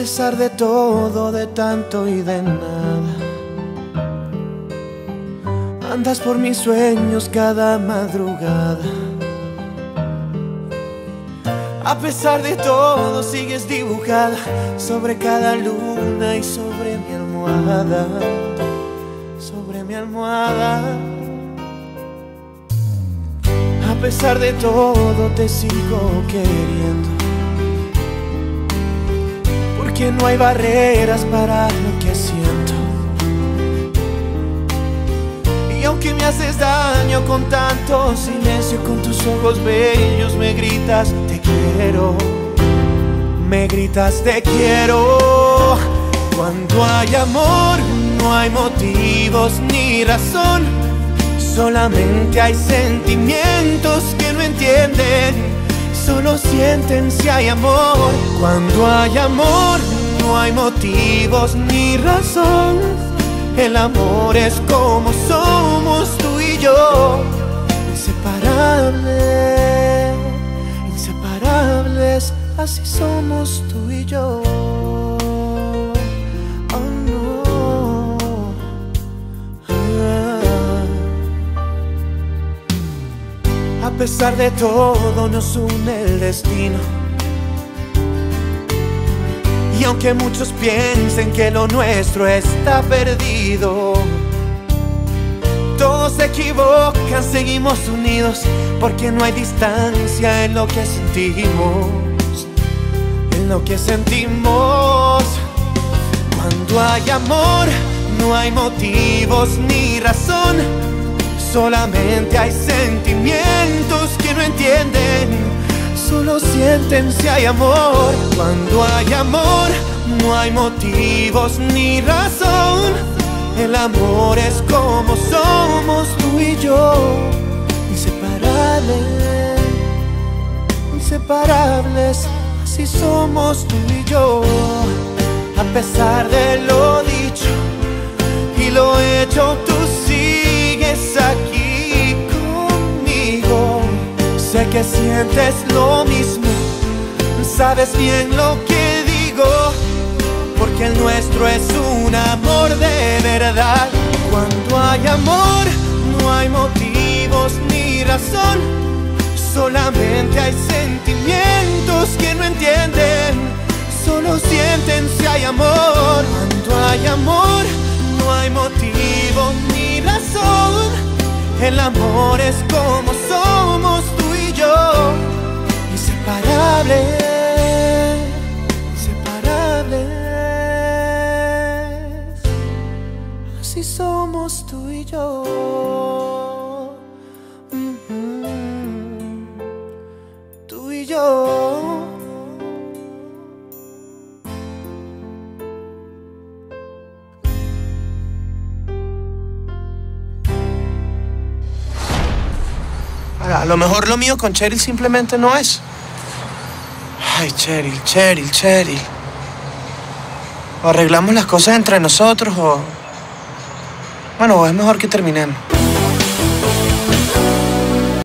pesar de todo, de tanto y de nada, andas por mis sueños cada madrugada. A pesar de todo, sigues dibujada sobre cada luna y sobre mi almohada, sobre mi almohada. A pesar de todo, te sigo queriendo, porque no hay barreras para lo que siento. Y aunque me haces daño con tanto silencio, con tus ojos bellos me gritas te quiero, me gritas te quiero. Cuando hay amor no hay motivos ni razón, solamente hay sentimientos que no entienden, solo sienten si hay amor. Cuando hay amor no hay motivos ni razón, el amor es como somos tú y yo, inseparables, inseparables, así somos tú y yo. Oh no, A pesar de todo nos une el destino, y aunque muchos piensen que lo nuestro está perdido, todos se equivocan, seguimos unidos, porque no hay distancia en lo que sentimos, en lo que sentimos. Cuando hay amor no hay motivos ni razón, solamente hay sentimientos que no entienden, solo sienten si hay amor. Cuando hay amor no hay motivos ni razón, el amor es como somos tú y yo, inseparables, inseparables, así somos tú y yo. A pesar de lo dicho y lo hecho, tú sigues aquí conmigo. Sé que sientes lo mismo, sabes bien lo que digo, porque el nuestro es un amor de verdad. Cuando hay amor no hay motivos ni razón, solamente hay sentimientos que no entienden, solo sienten si hay amor. Cuando hay amor no hay motivo ni razón, el amor es como somos tú y yo, inseparables, inseparables, así somos tú y yo, tú y yo. A lo mejor lo mío con Cheryl simplemente no es. Ay, Cheryl, Cheryl, Cheryl. O arreglamos las cosas entre nosotros o... Bueno, es mejor que terminemos.